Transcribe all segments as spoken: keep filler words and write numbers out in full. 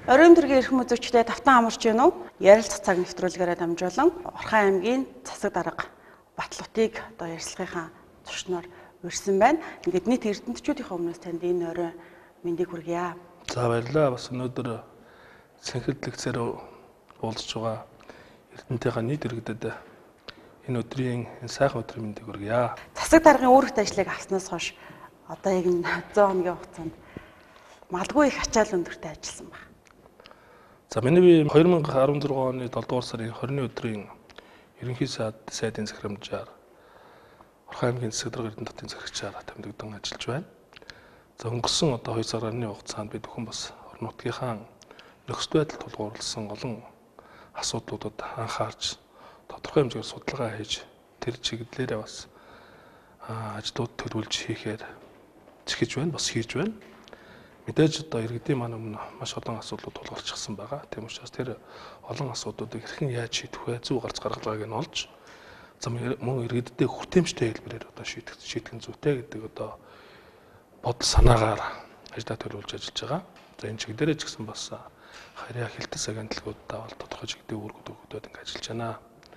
Оройн төргийн эрхэм үзэгчдээ тавтан амарч байна уу? Ярилцах цаг нэвтрүүлгээрээ дамжуулан Орхон аймгийн засаг дарга Батлуутыг одоо ярилцлагынхаа туршноор урьсан байна. Ингээд нийт эрдэмтдчүүдийн өмнөөс танд энэ орой мэндийг хүргье. За баярлалаа. Бас өнөөдөр цэнхэрлэгцээр уулзж байгаа эрдэмтдийнхаа нийт иргэдэд энэ өдрийн энэ сайхан өдрийн мэндийг хүргье. Засаг даргын үүрэгт ажлыг авснаас хойш одоо яг энэ зуун хоногийн хугацаанд малгүй их ачаал өндөртэй ажилласан байна. За миний би две тысячи десять оны долдугаар сарын двадцатны өдрийн ерөнхий сайдын захирамжаар Орхон аймгийн засаг дарга эрдэмтдийн захирагчаар тэмдэгдэн ажиллаж байна. За өнгөрсөн одоо хоёр сарын хугацаанд бид бүхэн бас орон нутгийнхаа нөхцөл байдал тулгуурласан олон асуудлуудад анхаарч тодорхой хэмжээгээр судалгаа хийж тэр чиглэлээрээ бас ажлууд төлөвлөж хийхээр зэхэж байна, бас хийж байна. Мэдээж одоо иргэдийн маань өмнө маш олон асуудлууд тулгарчихсан байгаа. Тийм учраас тэр олон асуудлуудыг хэрхэн яаж шийдэх вэ? Зөв гарц гаргалгааг нь олж мөн иргэддээ хүртээмжтэй хэлбэрээр одоо шийдэх шийдэх нь зүйтэй гэдэг одоо бодол санаагаар ажлаа төлөвлөж ажиллаж байгаа. За энэ чиглэлээр ч гэсэн бас харьяа хилтэс агентлагуудтай бол тодорхой чиглэлийн үүргүүд өгөгдөд ингэ ажиллаж байна.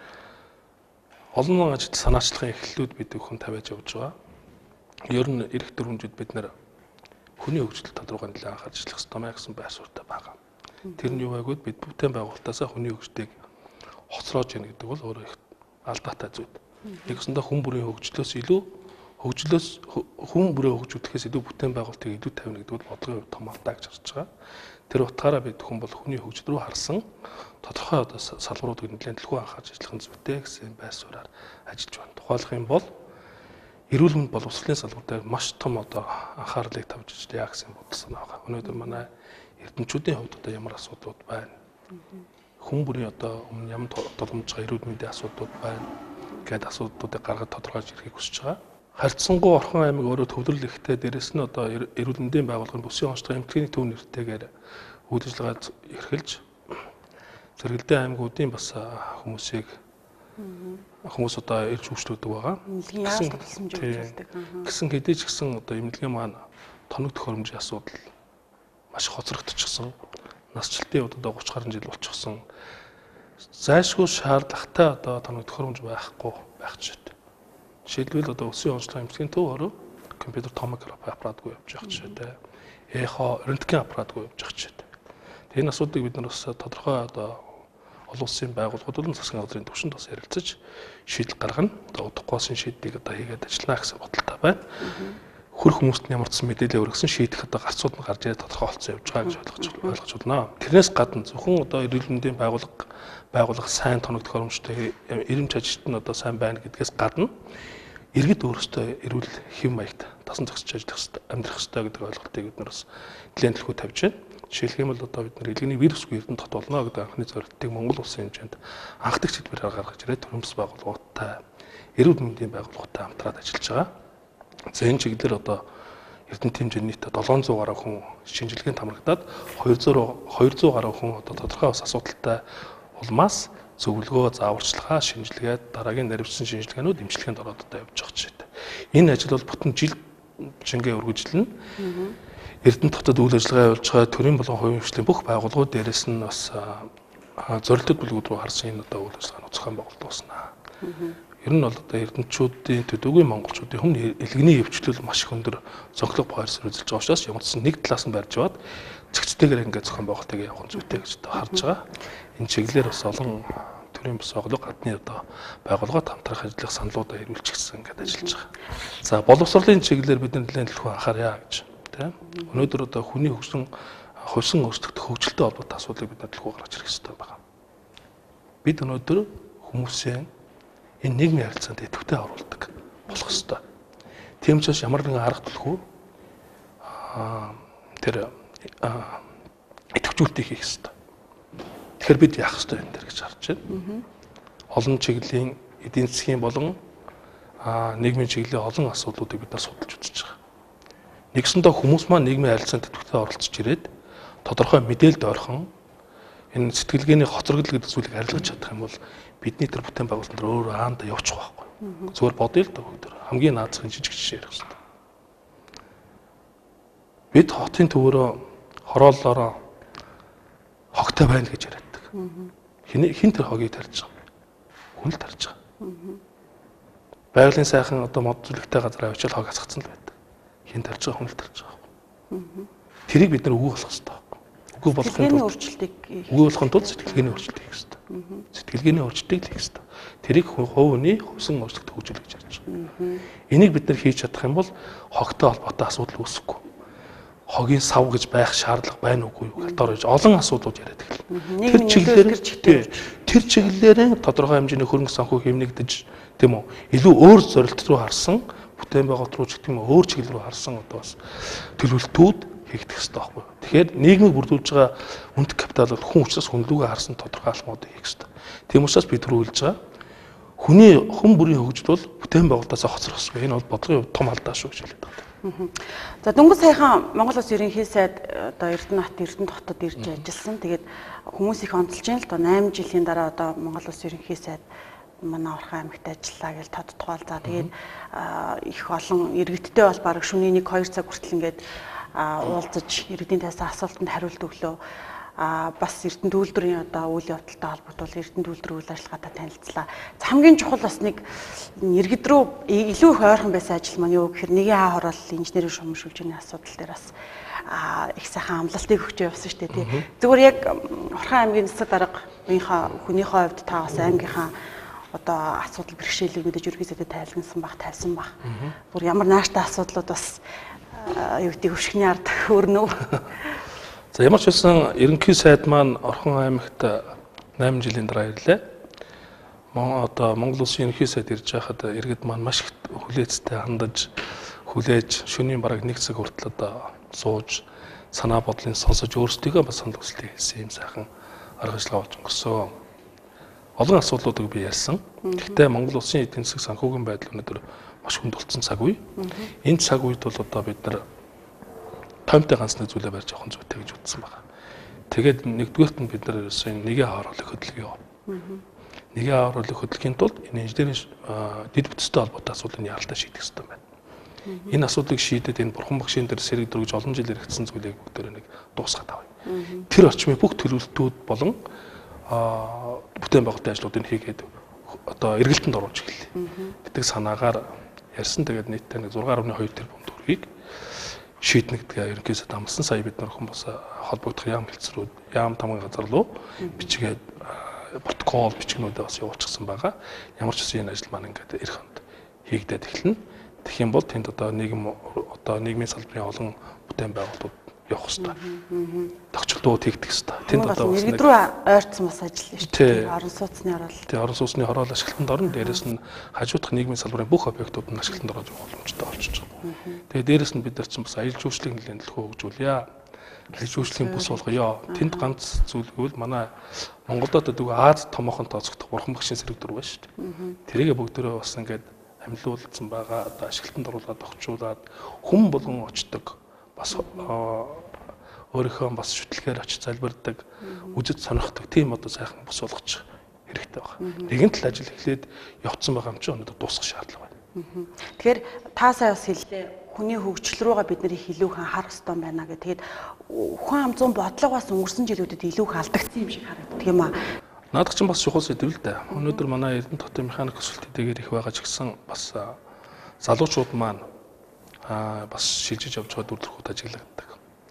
Олон ажил санаачлагын эхлэлүүд бид бүхэн тавиаж явж байгаа. Ер нь эх дөрвөнжид бид нэр хүний хөгжил тодорхой нэлээд анхаарч ажиллах ёстой мэй гэсэн байр суурьтай байгаа. Тэр нь юу байгуул бид бүтээн байгуулалтаас хүний хөгжлийг хоцроож яах гэдэг бол өөрөө их алдаатай зүйл. Нэгсэндээ хүн бүрийн хөгжлөөс илүү хөгжлөөс хүн бүрээ хөгжүүлэхээс илүү бүтээн байгуулалтыг илүү тавина гэдэг бол бодлогын хувьд том алдаа гэж харж байгаа. Тэр утгаараа бид хүн бол хүний хөгжил рүү харсан тодорхой одоо салбаруудыг нэлээд төлхөө анхаарч ажиллах нь зүйтэй гэсэн байр сууриар ажиллаж байна. Тухайлах юм бол эрүүл мэнд боловсролын салбар дээр маш том одоо анхаарлыг тавьж яа гэсэн бодол санаа байгаа. Өнөөдөр манай эрдэмтчүүдийн хувьд одоо ямар асуудлууд байна? Хүн бүрийн одоо өмнө ямар боломж байгаа эрүүл мэндийн асуудлууд байна гэдэг асуудлуудыг гаргаж тодорхойлж ирэхийг хүсэж байгаа. Харьцангуй Орхон аймаг өөрөө төвлөрөл ихтэй дээрэс нь одоо эрүүл мэндийн байгууллагын бүсийн онцлог эмнэлгийн төв нэртэйгээр үйл ажиллагаа эрхэлж зэрэгэлдээ аймагуудын бас хүмүүсийг хүмүүс одоо ирж хөгжлөдөг байгаа. Гэсэн хэдий ч гэсэн одоо эмнэлгийн маань тоног төхөөрөмжийн асуудал маш хоцрогдчихсон. Насжилтын үед одоо тридцать гаруй жил болчихсон. Зайлшгүй шаардлагатай одоо тоног төхөөрөмж байхгүй байх жишээ. Жишээлбэл одоо өсвийн онцлог эмнэлгийн төв өөрөө компьютер томографи аппаратгүй явж байгаа жишээтэй. Эхо рентген аппаратгүй явж байгаа жишээтэй. Энэ асуудлыг бид нар бас тодорхой одоо олон улсын байгууллагууд болон засгийн газрын түвшинд бас ярилцаж шийдэл гаргана. Одоо удахгүй шийдэлийг одоо хийгээд ажиллана гэсэн бодолтой байна. Хөр хүмүүст нь ямар ч мэдээлэл өргөсөн шийдэх одоо гарцууд нь гарч ирээд тодорхой болсон явж байгаа гэж ойлгож ойлгож байна. Тэрнээс гадна зөвхөн одоо эрүүл мэндийн байгууллага байгууллага сайн тоног төхөөрөмжтэй эрэмч ажилт нь одоо сайн байна гэдгээс гадна иргэд өөрсдөө эрүүл хэв маягт тасан зохицож ажиллах хэрэгтэй, амьдрах хэрэгтэй гэдэг ойлголтыг бид нар бас нэлээд төлхөө тавьж байна. Жишээлх юм бол одоо бид нар илгэний вирусгүй эрдэнэ тот болно гэдэг анхны зорилтыг Монгол улсын хэмжээнд анхдагч хэлбэрээр гаргаж ирээд төрөмс байгууллагуудтай эрүүл мэндийн байгууллагуудтай хамтраад ажиллаж байгаа. За энэ чиглэлээр одоо эрдэнэт хэмжээний нийт долоон зуун гаруй хүн шинжилгээнд хамрагдаад хоёр зуун гаруй хүн одоо тодорхой бас асуудалтай улмаас зөвлөгөө, зааварчилгаа, шинжилгээд дараагийн наривчсан шинжилгээнүүд эмчилгээнд ороод одоо явж байгаа жишээтэй. Энэ ажил бол бүтэн жил шингээ үргэлжилнэ. Эрдэнэт хотод үйл ажиллагаа явуулж байгаа төрийн болон хувийн хөгжлийн бүх байгууллагууд дээрээс нь бас зорилттой бүлгүүд рүү харсан энэ одоо үйл ажиллагааны зохион байгуулалт уснаа. Ер нь бол одоо эрдэнэтчүүдийн төдийгүй монголчуудын хүн илгэний хөвчлөл маш их өндөр цонхлог байр суурь үзүүлж байгаа учраас ямар ч нэг талаас нь барьж яваад зэгцтэйгээр ингээд зохион байгуулалтыг явах нь зүйтэй гэж одоо харж байгаа. Энэ чиглэлээр бас олон төрийн бас оглог гадны одоо байгууллагад хамтрах ажлын саналуудаа ирүүлчихсэн ингээд ажиллаж байгаа. За боловсролын чиглэлээр бид нэлээд төлхөө анхаарья гэж тийм. Өнөөдөр одоо хүний хөгжлөн хувьсан өөрсдөлтөд хөгжилтэй холбоотой асуудлыг бид төлхөө гаргаж ирэх хэрэгтэй байна. Бид өнөөдөр хүмүүсийн энэ нийгмийн харилцаанд идэвхтэй оруулдаг болох ёстой. Тийм ч бас ямар нэгэн арга төлхөө тэр идэвхжүүлэлтийг хийх ёстой. Тэгэхээр бид яах ёстой энэ төр гэж харж байна. Олон чиглэлийн эдийн засгийн болон нийгмийн чиглэлийн олон асуудлуудыг бид нар судалж үзэж байгаа. Нэгсэндээ хүмүүс маань нийгмийн харилцаанд идэвхтэй оролцож ирээд тодорхой мэдээлэлд ойрхон энэ сэтгэлгээний хоцрогдол гэдэг зүйлийг арилгаж чадах юм бол бидний тэр бүтээн байгуулалтанд өөрөө аанда явчих байхгүй. Зүгээр бодъё л да бүгд. Хамгийн наазахын жижиг жишээ ярих хэрэгтэй. Бид хотын төвөөрөө хорооллоороо хогтой байна гэж яриаддаг. Хин хин тэр хогийг тарьж байгаа. Хүн л тарьж байгаа. Байгалийн сайхан одоо мод зүлэгтэй газар авчил хог асгацсан л байдаг. Хин тарьж байгаа хүн л тарьж байгаа. Тэрийг бид нар үгүй болох хэрэгтэй. Үгүй болохын тулд өөрчлөлтийг үгүй болохын тулд сэтгэлгээний өөрчлөлт хийх хэрэгтэй. Сэтгэлгээний өөрчлөлтийг хийх хэрэгтэй. Тэрийг хувийн хувьсан өөрчлөлт хөгжүүлэх гэж ярьж байгаа. Энийг бид нар хийж чадах юм бол хогтой холбоотой асуудал үүсэхгүй. Хогийн сав гэж байх шаардлага байна уугүй юу гадар гэж олон асуудлууд яриад эхэлнэ. Тэр чиглэлээр тэр чиглэлээр тодорхой хэмжээний хөрөнгө санхүү хэмнэгдэж тийм үү илүү өөр зорилт руу харсан бүтээн байгуулалт руу ч гэх юм өөр чиглэл рүү харсан одоо бас төлөвлөлтүүд хийгдэх хэрэгтэй байхгүй. Тэгэхээр нийгмийг бүрдүүлж байгаа үнэт капитал бол хүн учраас хүнлүүгээ харсан тодорхой алхмуудыг хийх хэрэгтэй. Тийм учраас бид түрүүлж байгаа хүний хүн бүрийн хөгжил бол бүтээн байгуулалтаас хоцрох ёсгүй. Энэ бол бодлогын хувьд том алдаа шүү гэж хэлээд байна. За дөнгөж саяхан Монгол Улс ерөнхий сайд одоо Эрдэнэт Эрдэнэт хотод ирж ажилласан. Тэгээд хүмүүс их онцолж байна л доо найман жилийн дараа одоо Монгол Улс ерөнхий сайд манай Орхон аймагт ажиллаа гэж тодтогоол. За тэгээд их олон иргэдтэй бол баг шөнийн нэг хоёр цаг хүртэл ингээд уулзаж иргэдийн тайсан асуултанд хариулт өглөө. А бас Эрдэнэт үйлдвэрийн одоо үйл явдалтай холбогдвол Эрдэнэт үйлдвэрийн үйл ажиллагаатай танилцлаа. Хамгийн чухал бас нэг иргэд рүү илүү их ойрхон байсан ажил маань юу гэхээр нэгэн хаа хороол инженерийн шугам шүлжээний асуудал дээр бас их сайхан амлалтыг өгч явсан шүү дээ тий. Зүгээр яг Орхон аймгийн засаг дарга үеийнхаа хүнийхээ хувьд та бас аймгийнхаа одоо асуудал бэрхшээлийг мэдээж ерөнхийдөө тайлгнасан баг тавьсан баг. Зүгээр ямар нааштай асуудлууд бас юу гэдэг хөшгөний ард өрнөв. За ямар ч байсан ерөнхий сайд маань Орхон аймагт найман жилийн дараа ирлээ. Мон одоо Монгол Улсын ерөнхий сайд ирж байхад иргэд маань маш их хүлээцтэй хандаж хүлээж шөнийн бараг нэг цаг хүртэл одоо сууж санаа бодлын сонсож өөрсдийгөө бас санал хүсэлтийг хэлсэн юм сайхан арга ажиллагаа болж өнгөрсөн. Олон асуудлуудыг би ярьсан. Гэхдээ Монгол Улсын эдийн засаг санхүүгийн байдал өнөөдөр маш хүнд болсон цаг үе. Энэ цаг үед бол одоо бид нар томтой ганц нэг зүйлээ барьж авах зүйтэй гэж үзсэн байна. Тэгээд нэгдүгээрт нь бид нар ерөөсөө нэгээ хааруулах хөдөлгөөн яв. Нэгээ хааруулах хөдөлгөөний тулд энэ инженерийн дэд бүтцтэй холбоотой асуудлыг яралтай шийдэх хэрэгтэй байна. Энэ асуудлыг шийдэд энэ бурхан багшийн дээр сэрэг дөрвж олон жил хэрэгжсэн зүйлийг бүгдээр нэг дуусгаад авъя. Тэр орчмын бүх төлөвлөлтүүд болон бүтээн байгуулалтын ажлуудыг хийгээд одоо эргэлтэнд оруулж эхэллээ. Гэдэг санаагаар ярьсан. Тэгээд нийтдээ нэг зургаан гаруй хоёр тэрбум төгрөгийг шийднэ гэдгээ ерөнхийдөө амласан. Сая бид нар хүмүүс холбогдох яам хэлцрүүд яам тамгын газар руу бичгээд протокол бичгнүүдээ бас явуулчихсан байгаа. Ямар ч үсэн энэ ажил маань ингээд эх хонд хийгдээд эхэлнэ. Тэгэх юм бол тэнд одоо нийгэм одоо нийгмийн салбарын олон бүтээн байгуулалтууд явах хэрэгтэй. Тогтчлууд хийгдэх хэрэгтэй. Тэнд одоо бас нэг рүү ойрцсон бас ажил шүү дээ. Орон сууцны хороол. Тэгээ орон сууцны хороол ашиглалтанд орно. Дээрээс нь хажуудах нийгмийн салбарын бүх объектууд нь ашиглалтанд орж байгаа боломжтой болчихж байгаа. Тэгээ дээрээс нь бид нар чинь бас аялал жуулчлалын нэлээд төлхөө хөгжүүлье. Аялал жуулчлалын бүс болгоё. Тэнд ганц зүйлгүүл манай Монголд одоо дүүг Аз томоохон тооцогдох бурхан багшийн сэрэг дөрв байна шүү дээ. Тэрийгэ бүгдөө бас ингээд амьлуулсан байгаа. Одоо ашиглалтанд оруулаад огчуулаад хүм болгон очдог. Бас өөрийнхөө бас шүтлгээр очиж залбирдаг, үжид сонирхдаг тийм одоо сайхан бус болгочих хэрэгтэй байна. Нэгэн тал ажил эхлээд явцсан байгаа юм чи өнөөдөр дуусах шаардлага байна. Тэгэхээр та сая бас хэллээ хүний хөгжил рүүгээ бид нэр их илүүхэн харах хэрэгтэй байна гэх. Тэгээд хүн ам зүүн бодлого бас өнгөрсөн жилүүдэд илүүх алдагдсан юм шиг харагддаг юм аа. Наадах чинь бас чухал сэдв л дээ. Өнөөдөр манай Эрдэнэт хотын механик өсөлтөдгээр их байгаа ч гэсэн бас залуучууд маань аа бас шилжиж явж байгаа дүр төрхүүд ажиглагддаг.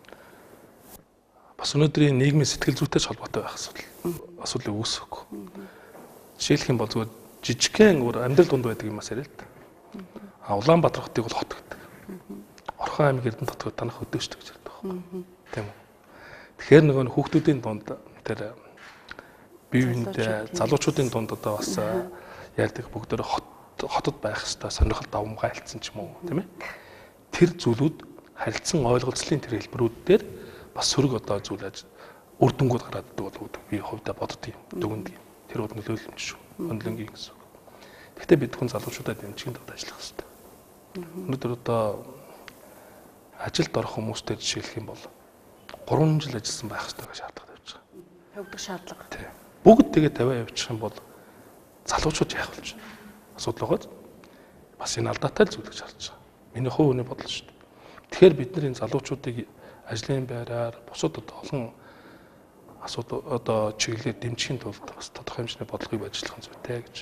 Бас өнөөдрийн нийгмийн сэтгэл зүйтэй холбоотой байх асуудал асуудлыг үүсэхгүй. Жишээлх юм бол зүгээр жижигхэн өөр амьдрал дунд байдаг юмас яриа л да. А Улаанбаатар хотыг бол хот гэдэг. Орхон аймаг Эрдэнэт хотыг танах өдөөштэй гэж ярьдаг байхгүй. Тийм үү. Тэгэхээр нөгөө хүүхдүүдийн дунд тэр бие биендээ залуучуудын дунд одоо бас ярьдаг бүгдөө хот хотод байх хэвээр сонирхол давмгай хэлсэн ч юм уу тийм ээ. Тэр зүйлүүд харилцан ойлголцлын тэр хэлбэрүүд дээр бас сөрөг одоо зүйлж үр дүнгууд гараад идэг бол би хувьдаа боддог юм. Дүгнэдэг юм. Тэр бол нөлөөлөмж шүү. Хөндлөнгийн гэсэн үг. Гэхдээ бид хүн залуучуудад дэмжихэд одоо ажиллах хэрэгтэй. Өнөөдөр одоо ажилд орох хүмүүстэй жишээлх юм бол гурван жил ажилласан байх хэрэгтэй гэж шаардлага тавьж байгаа. Тавьдаг шаардлага. Тийм. Бүгд тэгээ тавиа явуучих юм бол залуучууд яах болж байна? Асуудал байгаа. Бас энэ алдаатай л зүйл гэж харж байгаа. Миний хувь хүний бодол шүү дээ. Тэгэхээр бид нар энэ залуучуудыг ажлын байраар бусад олон асуудал одоо чиглэлээр дэмжихийн тулд бас тодорхой хэмжээний бодлогыг ажиллах зүйтэй гэж.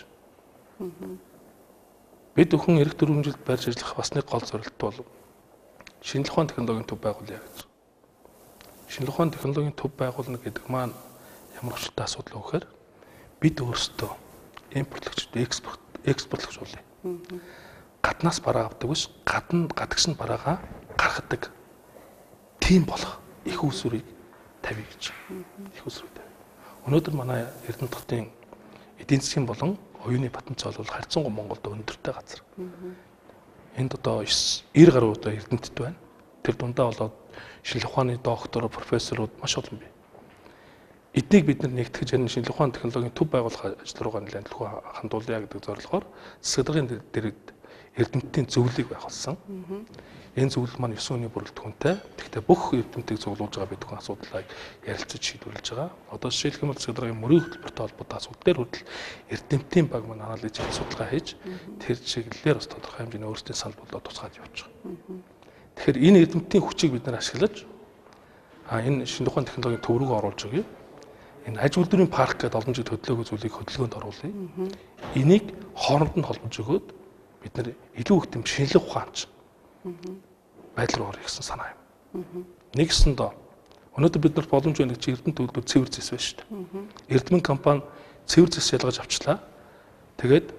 Бид өхөн эрх төрөмжилд барьж ажиллах бас нэг гол зорилт бол шинжлэх ухааны технологийн төв байгуулъя гэж. Шинжлэх ухааны технологийн төв байгуулна гэдэг маань ямар хүчтэй асуудал вэ гэхээр бид өөрсдөө импортлогч, экспорт, экспортлогч болъё. Гаднаас бараа авдаг биш, гадна гадагш нь бараагаа гаргадаг. Тийм болох их усүрийг тавья гэж. Их усүрийг тавья. Өнөөдөр манай Эрдэнэт хотын эдийн засгийн болон оюуны потенциал бол харьцангуй Монголд өндөртэй газар. Энд одоо девять гаруй одоо Эрдэнэтэд байна. Тэр дундаа болоод шинжлэх ухааны доктор, профессорууд маш олон бий. Эднийг бид нэгтгэж энэ шинжлэх ухааны технологийн төв байгуулах ажил руугаа нэлээд төлөв хандуулъя гэдэг зорилгоор засаг даргын дэргэд Эрдэнэтийн зөвлөлийг байгуулсан. Энэ зөвлөл маань ёс үний бүрэлдэхүүнтэй. Тэгэхдээ бүх эрдэмтдийг зөвлөж байгаа гэдэг асуудлыг ярилцаж шийдвэрлэж байгаа. Одоо жишээлх юм бол засаг даргын мөрийн хөтөлбөртэй холбоотой асуудал дээр хүртэл эрдэмтдийн баг маань анализ хийж судалгаа хийж тэр чиглэлээр бас тодорхой хэмжээний өөрсдийн санал бодлоо тусгаж явж байгаа. Тэгэхээр энэ эрдэмтдийн хүчийг бид нар ашиглаж а энэ шинжлэх ухааны технологийн төв рүү оруулж өгье. Энэ аж үйлдвэрийн парк гэдэг олон жил хөдөлгөөгүй зүйлийг хөдөлгөөнд оруулъя. Энийг хооронд нь холбож өгөөд бид нар илүү их тийм шинжлэх ухаанч байдал руу орох гэсэн санаа юм. Нэгсэндээ өнөөдөр бид нарт боломж байна гэж Эрдэнэт үйлдвэр цэвэр зэс байна шүү дээ. Эрдэмэн компани цэвэр зэс ялгаж авчлаа. Тэгээд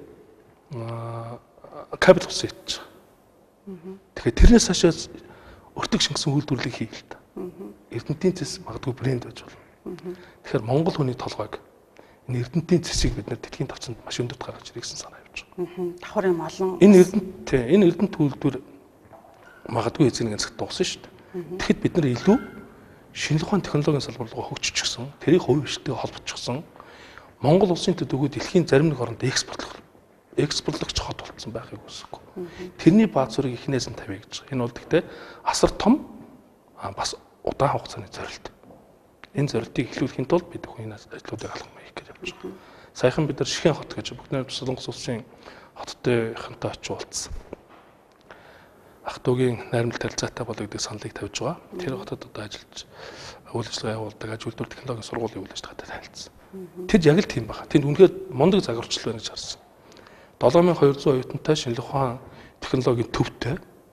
кабель ус ятчих. Тэгэхээр тэрнээс хашаа өртөг шингэсэн үйлдвэрлэлийг хийе л та. Эрдэнэтийн зэс магадгүй брэнд байж болно. Тэгэхээр Монгол хүний толгойг энэ Эрдэнэтийн зэсийг бид нэр дэлхийн тавцанд маш өндөрт гаргаж ирэх гэсэн санаа явж байгаа. Давхар юм олон. Энэ Эрдэнэт энэ Эрдэнэт үйлдвэр магадгүй эзэн ганцх дуусна шүү дээ. Тэгэхэд бид нар илүү шинжлэх ухааны технологийн салбар руу хөгжчихсөн, тэрийг хувь хвшигтэй холбочихсон. Монгол улсын төд өгөө дэлхийн зарим нэг оронд экспортлох экспортлогч хот болцсон байхыг үсэхгүй. Тэрний бааз зүрийг эхнээс нь тавья гэж. Энэ бол гэхдээ асар том бас удаан хугацааны зорилт. Энэ зорилтыг эхлүүлэхийн тулд бид хүн энэ ажлуудыг алхам хийх гэж явж байгаа. Саяхан бид нар Шихэн хот гэж бүгд Солонгос улсын хоттой хантай очиж уулзсан. Ах トゥ угийн найрамдал харилцаатай болоо гэдэг саналыг тавьж байгаа. Тэр хотод одоо ажиллаж үйл ажиллагаа явуулдаг аж үйлдвэр технологийн сургуулийн үйл ажиллагаатай танилцсан. Тэд яг л тийм байна. Тэнд үнэхээр мундаг загварчлал байна гэж харсан. долоон мянга хоёр зуун оюутантай шинжлэх ухааны технологийн төвтэй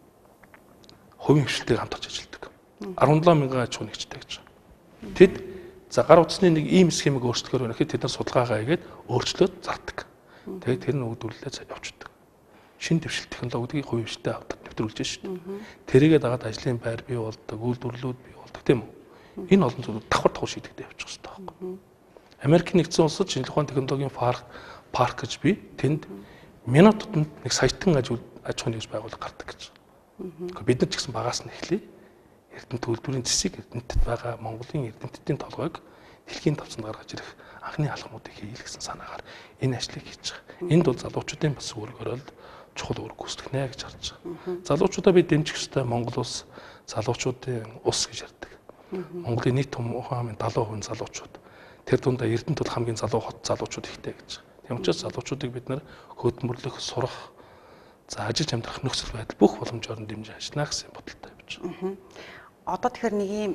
хувийн хвшилтэйг хамт олж ажилладаг. арван долоон мянган аж ахуй нэгжтэй гэж. Тэд за гар утасны нэг ийм схемийг өөрчлөхөөр байна гэхэд тэд нар судалгаагаа хийгээд өөрчлөөд зардаг. Тэгээд тэр нь өгдүүлэлээ явуулдаг. Шинэ дэвшил технологиг хувийн хвшилтэй авдаг нэвтрүүлж шүү дээ. Тэрийгээ дагаад ажлын байр бий болдог, үйлдвэрлэлүүд бий болдог тийм үү? Энэ олон зүйлүүд давхар давхар шийдэгдэж явчих хэрэгтэй байхгүй. Америкийн нэгдсэн улсад шинжлэх ухааны технологийн парк парк гэж бий. Тэнд минут тутамд нэг саятан аж аж ахуйн нэгж байгууллага гардаг гэж. Бид нар ч гэсэн багаас нь эхлэе. Эрдэнэт үйлдвэрийн зэсийг Эрдэнэтэд байгаа Монголын эрдэмтдийн толгойг дэлхийн тавцанд гаргаж ирэх анхны алхмуудыг хийх гэсэн санаагаар энэ ажлыг хийж байгаа. Энд бол залуучуудын бас үүргээр л чухал үүрэг гүйцэтгэнэ гэж харж байгаа. Залуучуудаа би дэмжих ёстой. Монгол улс залуучуудын ус гэж ярьдаг. Монголын нийт том ухааны далайн хувийн залуучууд. Тэр дундаа Эрдэнэт бол хамгийн залуу хот залуучууд ихтэй гэж. Тийм учраас залуучуудыг бид нэр хөдөлмөрлөх, сурах, за ажиллаж амьдрах нөхцөл байдал бүх боломжоор нь дэмжиж ажиллана гэсэн бодолтой явж байгаа. Одоо тэгэхээр нэг юм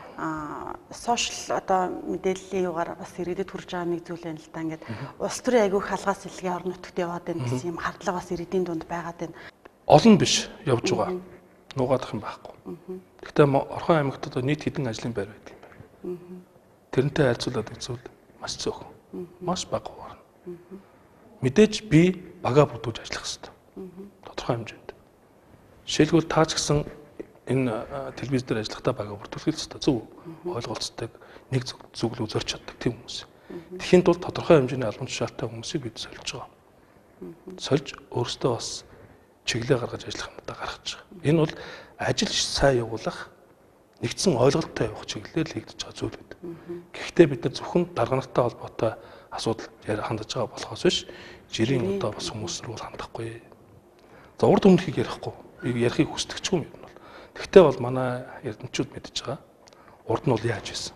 сошиал одоо мэдээллийн югаар бас иргэдэд хүрч байгаа нэг зүйл байна л да. Ингээд улс төрийн аягүй хаалгаас илгээ орон нутгад яваад байна гэсэн юм хардлага бас иргэдийн дунд байгаад байна. Олон биш явж байгаа. Нугаадах юм байхгүй. Гэхдээ Орхон аймагт одоо нийт хэдэн ажлын байр байдаг юм байна. Тэрнтэй харьцуулаад үзвэл маш цөөхөн. Маш бага хугацаа. Мэдээж би бага бүрдүүлж ажиллах хэрэгтэй. Тодорхой хэмжээнд. Жишээлбэл таа ч гэсэн энэ телевиз дээр ажиллахдаа бага бүрдүүлэх хэрэгтэй. Зөв ойлголцдог нэг зүг л үзэрч чаддаг тийм хүмүүс. Тэхийн тулд тодорхой хэмжээний албан тушаалтай хүмүүсийг бид сольж байгаа. Сольж өөрсдөө бас чиглэлээ гаргаж ажиллах юмдаа гаргаж байгаа. Энэ бол ажил сайн явуулах нэгдсэн ойлголттой явах чиглэлээр л хийгдэж байгаа зүйл байдаг. Гэхдээ бид нар зөвхөн дарга нартай холбоотой асуудал хандаж байгаа болохоос биш жирийн одоо бас хүмүүс рүү хандахгүй. За урд өмнөхийг ярихгүй. Би ярихыг хүсдэг ч юм юм бол. Тэгвэл бол манай эрдэмтчүүд мэдж байгаа. Урд нь бол яаж ийсэн.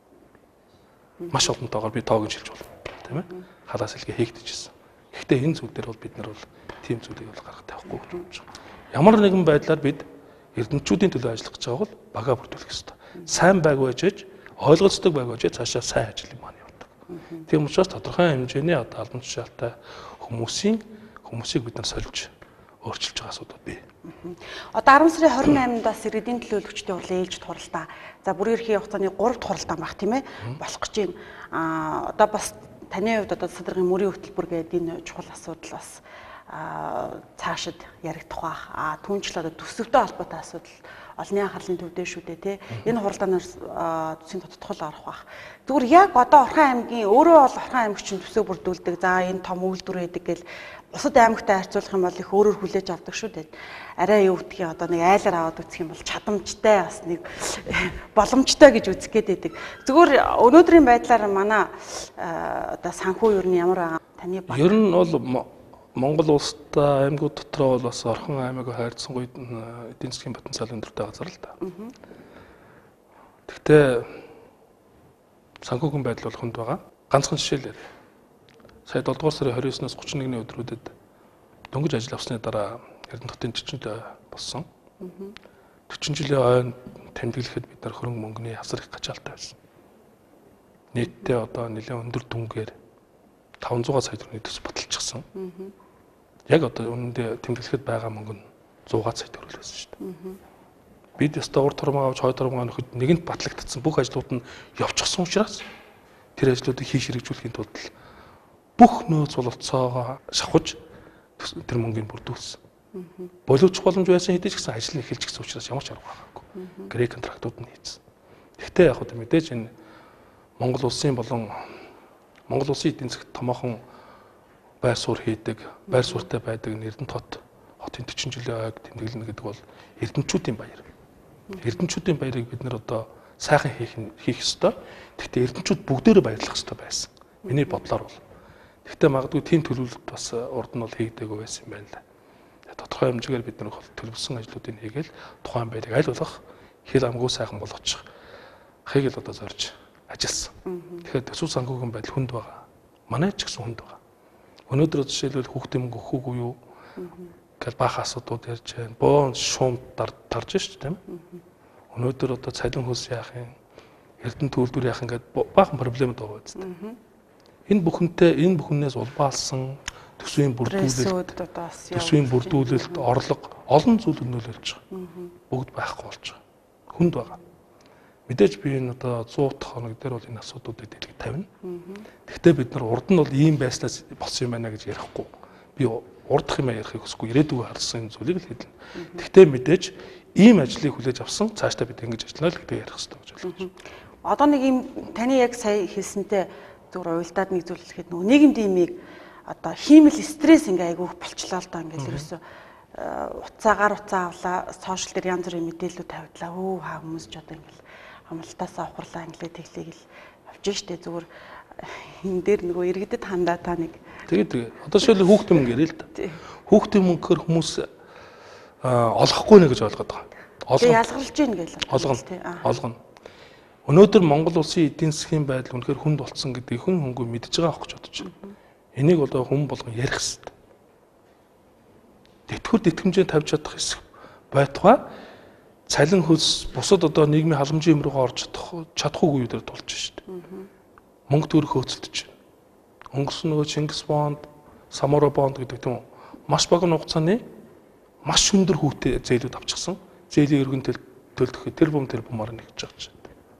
Маш олонтойгоор би тоог нь шилж болно. Тийм ээ? Халаас илгээ хийгдэжсэн. Гэхдээ энэ зүйл дээр бол бид нар бол тийм зүйлийг бол гаргах тавихгүй гэж байна. Ямар нэгэн байдлаар бид эрдэмтчүүдийн төлөө ажиллах гэж байгаа бол бага бүрдүүлэх ёстой. Сайн байг байж аж ойлголцдог байгаач цаашаа сайн ажил маань явуулдаг. Тийм учраас тодорхой хэмжээний одоо албан тушаалтай хүмүүсийн хүмүүсийг бид нар сольж өөрчилж байгаа асуудал бий. Одоо арван сарын хорин наймнаас иргэдийн төлөөлөгчдийн хурлын ээлжид хуралдаа за бүрийн эрхийн хугацааны гурав дахь хуралдаан баг тийм ээ болох гэж байна. Аа одоо бас таны хувьд одоо садрын мөрийн хөтөлбөр гэдэг энэ чухал асуудал бас цаашид яригдах бах. А түүнчлээ одоо төсөвтэй холбоотой асуудал олонний анхаарлын төвдөө шүү дээ тий. Энэ хуралдаанаас төсвийн тодтгол орох бах. Зүгээр яг одоо Орхон аймгийн өөрөө бол Орхон аймагчин төсөв бүрдүүлдэг. За энэ том үйлдвэр байдаг гэл бусад аймагтай харьцуулах юм бол их өөрөөр хүлээж авдаг шүү дээ. Арай юу гэдгийг одоо нэг айлаар аваад үзэх юм бол чадамжтай бас нэг боломжтой гэж үзэх гээд байдаг. Зүгээр өнөөдрийн байдлаар манай одоо санхүү юу нь ямар байгаа таны бат? Ер нь бол Монгол улстай аймагуд дотроо бол бас Орхон аймаг хайрцангуй эдийн засгийн потенциал өндөртэй газар л да. Гэхдээ санхүүгийн байдал бол хүнд байгаа. Ганцхан жишээлээ. Сая долдугаар сарын двадцать девятнаас тридцать нэгний өдрүүдэд дөнгөж ажил авсны дараа Эрдэнэ хотын төчөнд болсон. forty жилийн ойн тэмдэглэхэд бид нар хөрөнгө мөнгөний асар их ачаалтай байсан. Нийтдээ одоо нэлээд өндөр дүнгээр five hundred сая төгрөгийн төс баталчихсан. Яг одоо үнэндээ тэмдэглэхэд байгаа мөнгө нь one hundred сая төгрөг байсан шүү дээ. Бид ястаа урд тормоо авч хойд тормоо нөхөд нэгэнд батлагдсан бүх ажлууд нь явчихсан учраас тэр ажлуудыг хийх хэрэгжүүлэхийн тулд бүх нөөц бололцоогоо шавхаж тэр мөнгөний бүрдүүлсэн. Боловч боломж байсан хэдий ч гэсэн ажил нь эхэлж гисэн учраас ямар ч арга байгаагүй. Грей контрактууд нь хийсэн. Гэхдээ яг одоо мэдээж энэ Монгол улсын болон Монгол улсын эдийн засгт томоохон байр суурь хийдэг, байр суурьтай байдаг Эрдэнэт хот хотын forty жилийн ойг тэмдэглэнэ гэдэг бол эрдэмтчүүдийн баяр. Эрдэмтчүүдийн баярыг бид нэр одоо сайхан хийх хийх ёстой. Гэхдээ эрдэмтчүүд бүгдээрээ баярлах ёстой байсан. Миний бодлоор бол. Гэхдээ магадгүй тийм төлөвлөлт бас урд нь бол хийгдээгүй байсан юм байна л да. Тодорхой хэмжээгээр бид нэр төлөвлөсөн ажлуудыг хийгээл тухайн баярыг аль болох хэл амгүй сайхан болгочих. Хийг л одоо зорж ажилласан. Тэгэхээр төсөв санхүүгийн байдал хүнд байгаа. Манай ч гэсэн хүнд байгаа. Өнөөдөр жишээлбэл хүүхдийн мөнгө өгөхгүй юу гэж баахан асуудууд ярьж байна. Боон шуум дарж шүү дээ тийм. Өнөөдөр одоо цалин хөлс яах юм, Эрдэнэ төлөвлөр яах юм гэдэг баахан проблемд байгаа биз дээ. Энэ бүхэнтэй энэ бүхнээс улбаалсан төсвийн бүрдүүлэлт төсвийн бүрдүүлэлт орлого олон зүйлүүд нөлөөлж байгаа. Бүгд байхгүй болж байгаа. Хүнд байгаа. Мэдээж би энэ одоо one hundred хоног дээр бол энэ асуудлуудыг дэлгэж тавина. Гэхдээ бид нар урд нь бол ийм байснаас болсон юм байна гэж ярихгүй. Би урдх юм ярихыг хүсэхгүй ирээдүгөө харсан энэ зүйлийг л хэлнэ. Гэхдээ мэдээж ийм ажлыг хүлээж авсан цаашдаа бид ингэж ажиллана л гэдэг ярих хэрэгтэй гэж болж байна. Одоо нэг ийм таны яг сая хэлсэнтэй зүгээр уйлдаад нэг зүйл хэлэхэд нөгөө нийгэмд имийг одоо хиймэл стресс ингээ айгүйх болчлаа л да ингээл ерөөсөө уцаагаар уцаа авлаа сошиал дээр янз бүрийн мэдээлэлүүд тавьдлаа. Өө хаа хүмүүс ч одоо ингээл амлалтаасаа ухарлаа инглээ тэглээг л авчих штэ зүгээр энэ дээр нөгөө иргэдэд хандаа та нэг тэгээд тэгээд одоо шил хүүхдийн мөнгө ярил л да. Хүүхдийн мөнгөөр хүмүүс олохгүй нэ гэж ойлгоод байгаа. Олгон ялгарлж гин гээл. Олгон. Олгон. Өнөөдөр Монгол улсын эдийн засгийн байдал үнэхээр хүнд болцсон гэдгийг хүн хөнгөө мэдж байгаа авах гэж бодож байна. Энийг одоо хүн болгон ярих хэрэгтэй. Тэтгэр тэтгэмжээ тавьж чадах хэсэг байтугай цалин хөлс бусад одоо нийгмийн халамжийн юм руугаа орж чадах чадахгүй үедэр тулж шүү дээ. Мөнгө төгрөх хөөцөлдөж байна. Өнгөрсөн нөгөө Чингис бонд, Самара бонд гэдэг тийм үү? Маш бага хугацааны маш өндөр хүүтэй зээлүүд авчихсан. Зээлийн өргөн төлөлдөх тэр бум тэр бумаар нэгж байгаа ч.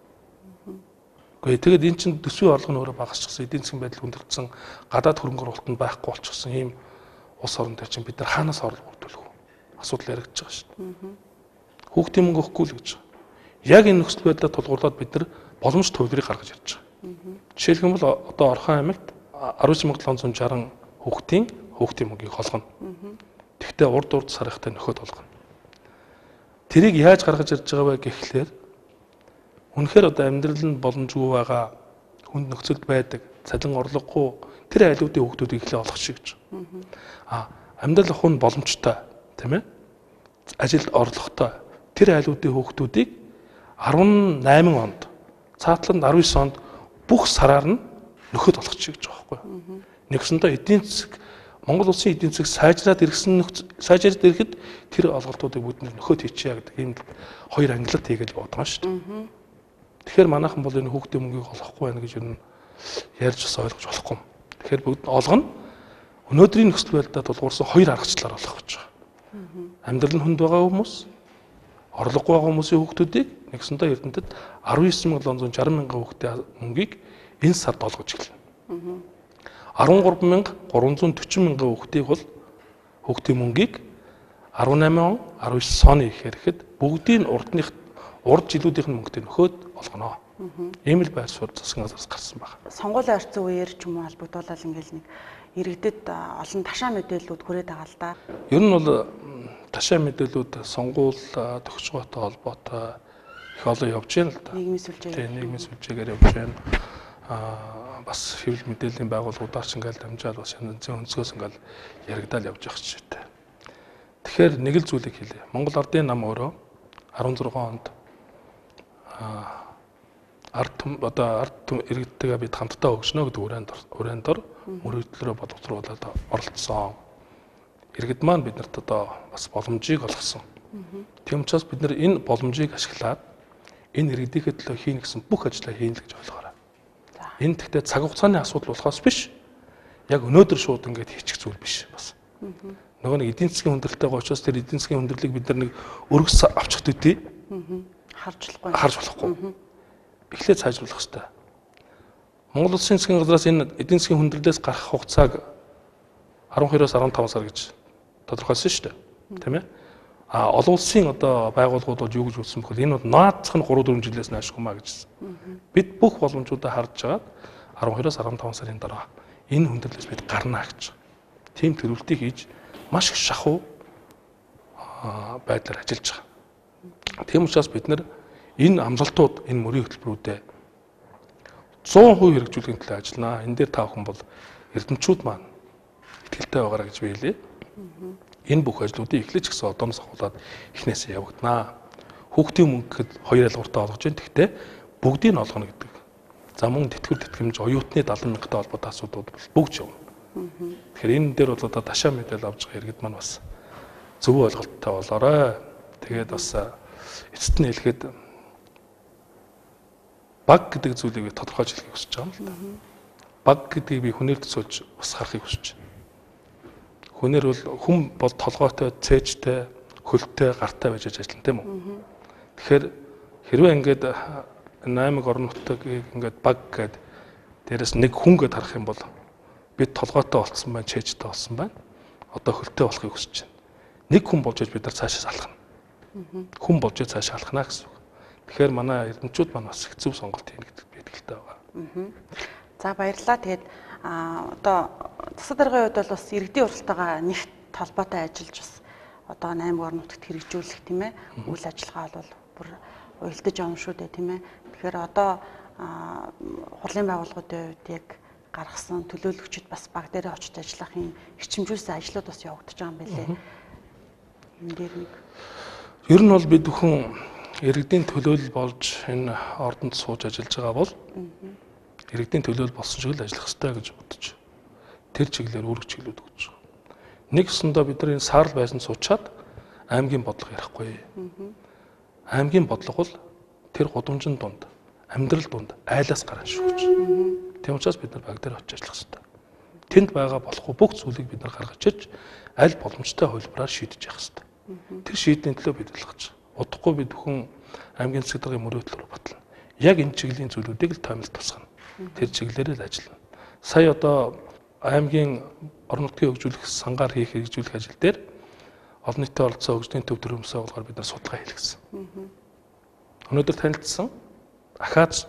Гэхдээ тэгээд эн чинь төсвийн орлого нь өөрөө багасчихсан, эдийн засгийн байдал хүндэрсэн, гадаад хөрөнгө оруулалт нь байхгүй болчихсон ийм улс орн дээр чинь бид нар хаанаас орлого төлөх вэ? Асуудал яригдж байгаа шүү дээ. Хүүхдийн мөнгө өгөхгүй л гэж байгаа. Яг энэ нөхцөл байдлаа тулгуурлаад бид нар боломж төвлөрийг гаргаж ирж байгаа. Жишээлх юм бол одоо Орхон аймагт nineteen thousand seven hundred sixty хүүхдийн хүүхдийн мөнгийг холгоно. Тэгвэл урд урд сарихтай нөхөд болгоно. Тэрийг яаж гаргаж ирж байгаа вэ гэхлээр үнэхээр одоо амьдрал нь боломжгүй байгаа хүнд нөхцөлд байдаг цалин орлогогүй тэр айлуудын хүүхдүүдийг эхлээ олох шиг гэж. А амьдрал ахуйн боломжтой тийм ээ ажилд орлоготой тэр айлуудын хүүхдүүдийг eighteen онд цаатланд nineteen онд бүх сараар нь нөхөд олох шиг гэж байгаа байхгүй. Нэгсэндээ эдийн засаг Монгол улсын эдийн засаг сайжраад ирсэн сайжраад ирэхэд тэр олголтуудыг бүгд нөхөд хийчихье гэдэг ийм хоёр ангилалт хийгээл бодгоо шүү дээ. Тэгэхээр манайхан бол энэ хүүхдийн мөнгийг олохгүй байна гэж юу ярьж бас ойлгож болохгүй. Тэгэхээр бүгд олгоно. Өнөөдрийн нөхцөл байдлаар тулгуурсан хоёр аргачлалаар олох гэж байгаа. Амьдрал нь хүнд байгаа хүмүүс, орлогогүй байгаа хүмүүсийн хүүхдүүдийг нэгсэндээ Эрдэнэтэд арван девять мянган долоон зуун шарсан мянган хүүхдийн мөнгийг энэ сард олгож эхэлнэ. арван гурван мянган гурван зуун дөрвөн мянган хүүхдийг бол хүүхдийн мөнгийг арван найман он арван девять оны ихэрэхэд бүгдийн урдных урд жилүүдийнх нь мөнгөтэй нөхөөд олгоно. Ийм л байр суурь засгийн газраас гарсан байна. Сонгуулийн орцсон үеэр ч юм уу холбогдуулаад ингээл нэг иргэдэд олон ташаа мэдээллүүд хүрээд байгаа л да. Ер нь бол ташаа мэдээллүүд сонгуул төгсгөөтэй холбоотой их олон явж байна л да. Нийгмийн сүлжээ. Тийм, нийгмийн сүлжээгээр явж байна. Аа бас хэвлэл мэдээллийн байгууллагуудаар ч ингээл дамжаад бас янзын өнцгөөс ингээл яригдаад явж байгаа ч гэдэг. Тэгэхээр нэг л зүйлийг хэлье. Монгол Ардын нам өөрөө арван зургаан онд аа ард одоо ард иргэдтэйгээ бид хамтдаа хөгжнө гэдэг урайнд урайнд дор мөрөгдлөрөө боловсруулаад оролцсон. Иргэд маань биднэрт одоо бас боломжийг олгосон. Тийм учраас бид нар энэ боломжийг ашиглаад энэ иргэдийнхээ төлөө хийнэ гэсэн бүх ажлаа хийнэ л гэж ойлгоорой. Энэ тэгтээ цаг хугацааны асуудал болохоос биш. Яг өнөөдөр шууд ингэж хийчих зүйл биш бас. Нөгөө нэг эдийн засгийн хүндрэлтэйгээ учраас тэр эдийн засгийн хүндрэлийг бид нар нэг өргөс авчих төдий харж болохгүй. Харж болохгүй. Эхлээд сайжруулах хэрэгтэй. Монгол Улсын засгийн газраас энэ эдийн засгийн хүндрэлээс гарах хугацааг арван хоёроос арван таван сар гэж тодорхойлсон шүү дээ. Тийм ээ. А олон улсын одоо байгууллагууд бол юу гэж үзсэн бөхөл энэ бол наадах нь гурав дөрвөн жилээс наашгүй маа гэжсэн. Бид бүх боломжуудаа харж агаад арван хоёроос арван таван сарын дараа энэ хүндрэлээс бид гарнаа гэж. Тийм төлөвлөлтийг хийж маш их шахуу байдлаар ажиллаж байгаа. Тийм учраас бид нар энэ амлалтууд энэ мөрийн хөтөлбөрүүдэд зуун хувь хэрэгжүүлэхийн төлөө ажилланаа. Энэ дээр та бүхэн бол эрдэмтчүүд маань итгэлтэй байгаарай гэж би хэлье. Энэ бүх ажлуудыг эхлэж гисэн одооноос ахуулаад эхнээсээ явагдана. Хүүхдийн мөнгөд хоёр ялгууртаа олгож байна. Гэхдээ бүгдийг нь олгоно гэдэг. За мөн тэтгэвэр тэтгэмж оюутны далайн мянгантай холбоотой асуудлууд бол бүгд явна. Тэгэхээр энэ дээр бол одоо ташаа мэдээлэл авч байгаа иргэд маань бас зөв ойлголттой болоорой. Тэгээд бас эцэст нь хэлэхэд баг гэдэг зүйлийг тодорхойлж хэлхийг хүсэж байгаа юм л да. Баг гэдгийг би хүнээр төсөөлж бас харахыг хүсэж байна. Хүнээр бол хүн бол толгойтой, цээжтэй, хөлтэй, гартай байж ажиллана тийм үү? Тэгэхээр хэрвээ ингээд наймаг орон нутгийг ингээд баг гэд дээрэс нэг хүн гэд харах юм бол бид толгойтой болцсон байна, цээжтэй болсон байна. Одоо хөлтэй болохыг хүсэж байна. Нэг хүн болж бид нар цаашаа салхна. Хүн болж цаашаа алхна гэсэн үг. Тэгэхээр манай эрдэмтчүүд маань бас их зөв сонголт хийнэ гэдэг би итгэлтэй байгаа. За баярлалаа. Тэгээд одоо засаг даргын хувьд бол бас иргэдийн уралтайгаа нэгт толботой ажиллаж бас одоо наймаг орон нутагт хэрэгжүүлэх тийм ээ үйл ажиллагаа бол бүр уялдаж явна шүү дээ тийм ээ. Тэгэхээр одоо хурлын байгууллагуудын хувьд яг гаргасан төлөөлөгчд бас баг дээрээ очиж ажиллахын эрчимжүүлсэн ажлууд бас явагдаж байгаа юм байлээ. Энэ дээр нэг ер нь бол бид бүхэн иргэдийн төлөөлөл болж энэ ордонд сууж ажиллаж байгаа бол иргэдийн төлөөлөл болсон шиг л ажиллах хэрэгтэй гэж бодож тэр чиглэлээр үүрэг чиглэлүүд өгч байгаа. Нэг өсөндөө бид нар энэ саарл байсан суучаад аймгийн бодлого ярихгүй. Аймгийн бодлого бол тэр гудамжин дунд, амьдрал дунд айлаас гарна шүү гэж. Тийм учраас бид нар баг дээр очиж ажиллах хэрэгтэй. Тэнд байгаа болохгүй бүх зүйлийг бид нар гаргаж ич аль боломжтой хөлбраар шийдэж явах хэрэгтэй. Тэр шийдлийн төлөө бид ажиллаж. Удахгүй бид бүхэн аймгийн засаг даргын мөрийн хөтөлбөр батлна. Яг энэ чиглэлийн зүйлүүдийг л тоомлол тусгана. Тэр чиглэлээр л ажиллана. Сая одоо аймгийн орон нутгийн хөгжүүлэх сангаар хийх хэрэгжүүлэх ажил дээр олон нийтийн оролцоо хөгжлийн төв төрөмсөө болгоор бид нар судалгаа хийлгэсэн. Өнөөдөр танилцсан ахаад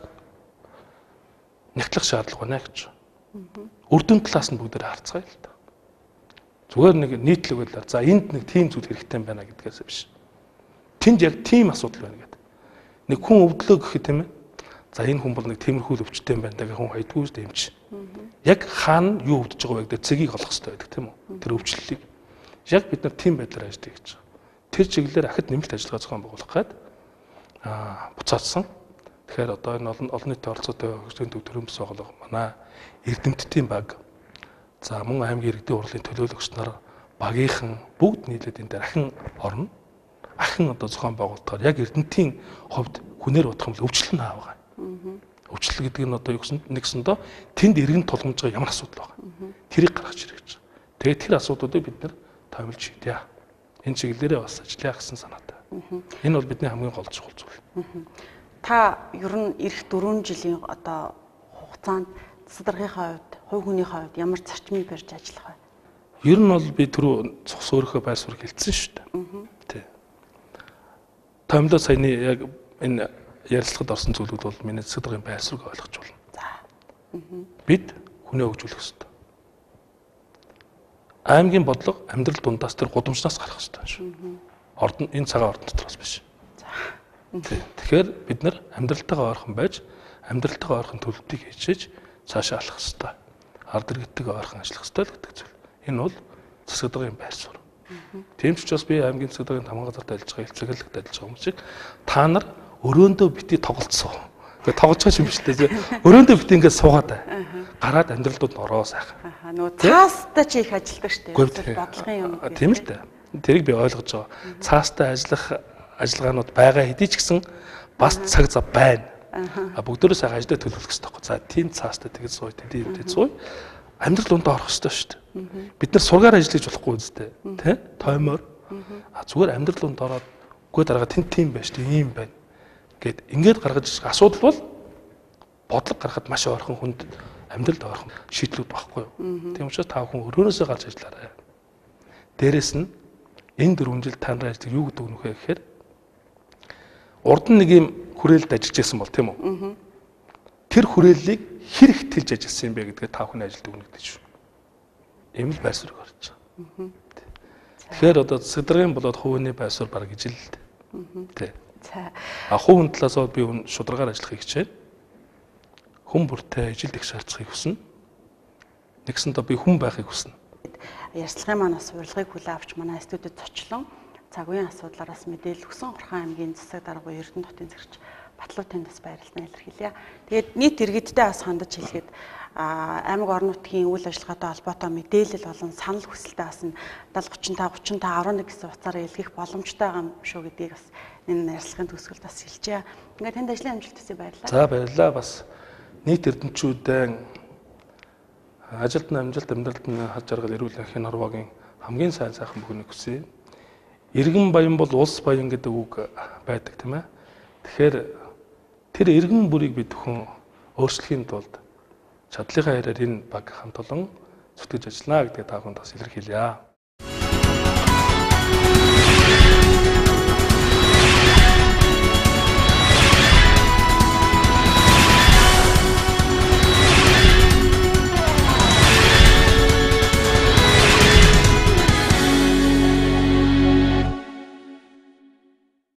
нэгтлэх шаардлага байна гэж. Үрдүн талаас нь бүгдээр харцгаая л да. Зүгээр нэг нийтлэгэл за энд нэг тийм зүйл хэрэгтэй юм байна гэдгээс биш. Тэнд яг тийм асуудал байна гэдэг. Нэг хүн өвдлөө гэхэд тийм ээ. За энэ хүн бол нэг тиймэрхүү өвчтэй юм байна гэдэг хүн хайдгүй шүү дээ юм чи. Яг хаана юу өвдөж байгаа вэ гэдэг цэгийг олох хэрэгтэй байдаг тийм үү? Тэр өвчлөлийг. Яг бид нар тийм байдлаар ажилладаг гэж байгаа. Тэр чиглэлээр ахад нэмэлт ажиллагаа зохион байгуулах гээд аа буцаадсан. Тэгэхээр одоо энэ олон олон нийтийн оролцоотой хөгжлийн төв төрөмс байгууллага манай эрдэмтдийн баг. За мөн аймгийн иргэдийн хурлын төлөөлөгч нар багийнхан бүгд нийлээд энэ дээр ахин орно. Ахин одоо зохион байгуулалтаар яг эрдэмтийн хувьд хүнээр бодох юм бол өвчлөл нь аавгаа. Өвчлөл гэдэг нь одоо юу гэсэн нэгсэндээ тэнд иргэн тулгамж байгаа ямар асуудал байгаа. Тэрийг гаргаж ирэх гэж. Тэгээд тэр асуудлуудыг бид нэр томилж шийдье. Энэ чиглэлээрээ бас ажиллая гэсэн санаатай. Энэ бол бидний хамгийн гол чухал зүйл. Та ер нь эх дөрвөн жилийн одоо хугацаанд засаг даргынхаа хувьд, хувь хүнийхээ хувьд ямар зарчмыг барьж ажиллах вэ? Ер нь бол би түрүү цогц өөрийнхөө байр суурь хэлсэн шүү дээ. Тий. Томилоо саяны яг энэ ярилцлагад орсон зүйлүүд бол миний засаг даргын байр суурийг ойлгож байна. За. Бид хүнээ хөгжүүлэх ёстой. Аймгийн бодлого амьдрал дундаас тэр гудамжнаас гарах ёстой шүү. Ордон энэ цагаан ордон дотроос биш. За. Тэгэхээр бид нар амьдралтайгаа ойрхон байж, амьдралтайгаа ойрхон төлөвлөлтийг хийжээж цаашаа алах ёстой. Ард иргэдтэйгээ ойрхон ажиллах ёстой л гэдэг зүйл. Энэ бол засаг даргын байр суурь. Тийм ч учраас би аймгийн засаг даргын тамга газарт ажиллаж байгаа, хэлцэгэлэгт ажиллаж байгаа хүмүүс шиг та нар өрөөндөө бити тоглолцсон. Тэгээ тоглож байгаа юм биш үү? Өрөөндөө бити ингээд суугаад бай. Гараад амьдралдууд ороо сайхан. Аа нөгөө цаастай чи их ажилладаг шүү дээ. Бодлогын юм. Тийм л дээ. Тэрийг би ойлгож байгаа. Цаастай ажиллах ажиллагаанууд байгаа хэдий ч гэсэн бас цаг зав байна. А бүгдөө сайхан ажиллаж төлөвлөх хэрэгтэй байхгүй. За тийм цаастай тэгж сууй, тийм тийм сууй. Амьдрал ундаа орох хэрэгтэй шүү дээ. Бид нар сургаар ажиллаж болохгүй үстэй. Тэ? Тоймоор. А зүгээр амьдрал унд ороод үгүй дараагаа тэн тийм байж тийм юм байна. Гэт ингээд гаргаж асуудал бол бодлого гаргахад маш ойрхон хүнд амьдралд ойрхон шийдлүүд багхгүй юу. Тийм учраас та бүхэн өрөөнөөсөө гарч ажиллаарай. Дээрэс нь энэ дөрвөн жил та нарын ажил юу гэдэг нь вэ гэхээр урд нь нэг юм хүрээлэлд ажиллаж байсан бол тийм үү. Тэр хүрээллийг хэр их тэлж ажилласан юм бэ гэдгээ та бүхэн ажилд өгнө гэдэг шүү. Ийм л байр суурь гарч байгаа. Тэгэхээр одоо засаг даргын болоод хувийн байр суурь баг гэж л тий. А хувийн талаас нь би шударгаар ажиллахыг хичээнэ. Хүн бүртээ ижил их шаардлага хүснэ. Нэгсэндээ би хүн байхыг хүснэ. Ярилцлагын маань бас урилгыг хүлээн авч манай студид зочлон цаг үеийн асуудлаараас мэдээлэл өгсөн Орхон аймгийн засаг дарга Эрдэнэ хотын зэрэгч Батлуутын бас баярлалаа илэрхийлье. Тэгээд нийт иргэдтэй бас хандаж хэлэхэд аймаг орон нутгийн үйл ажиллагаатай холбоотой мэдээлэл болон санал хүсэлтээ бас даатгалын тридцать пять арван нэг гэсэн утсаараа илгээх боломжтой байгаа юм шүү гэдгийг бас энэ ярилцлагын төгсгөлд бас хэлжээ. Ингээд танд ажлын амжилт хүсье баярлалаа. За баярлалаа. Бас нийт эрдэмтчүүдэн ажилд нь амжилт, амьдралд нь хаж жаргал, эрүүл мэндийн хорвоогийн хамгийн сайн сайхан бүхнийг хүсье. Иргэн баян бол улс баян гэдэг үг байдаг тийм ээ. Тэгэхээр тэр иргэн бүрийг бид бүхэн өөрчлөхийн тулд чадлынхаа хэрээр энэ баг хамт олон зүтгэж ажиллана гэдгийг та бүхэнд бас илэрхийлье.